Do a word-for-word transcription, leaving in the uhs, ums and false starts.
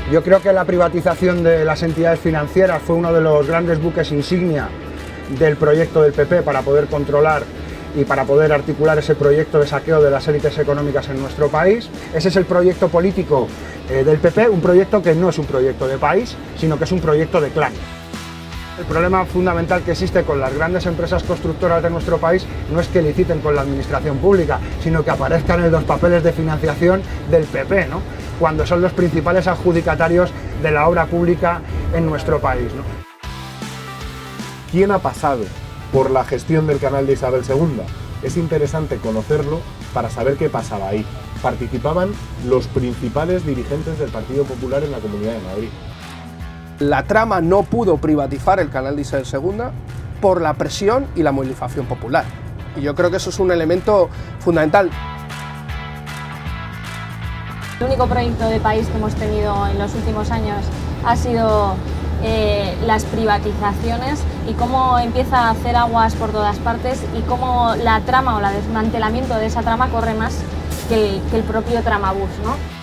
Yo creo que la privatización de las entidades financieras fue uno de los grandes buques insignia del proyecto del P P para poder controlar y para poder articular ese proyecto de saqueo de las élites económicas en nuestro país. Ese es el proyecto político eh, del P P, un proyecto que no es un proyecto de país, sino que es un proyecto de clan. El problema fundamental que existe con las grandes empresas constructoras de nuestro país no es que liciten con la administración pública, sino que aparezcan en los papeles de financiación del P P, ¿no?, cuando son los principales adjudicatarios de la obra pública en nuestro país, ¿no? ¿Quién ha pasado por la gestión del canal de Isabel segunda? Es interesante conocerlo para saber qué pasaba ahí. Participaban los principales dirigentes del Partido Popular en la Comunidad de Madrid. La trama no pudo privatizar el canal de Isabel segunda por la presión y la movilización popular. Y yo creo que eso es un elemento fundamental. El único proyecto de país que hemos tenido en los últimos años ha sido eh, las privatizaciones y cómo empieza a hacer aguas por todas partes y cómo la trama o el desmantelamiento de esa trama corre más que el, que el propio tramabús, ¿no?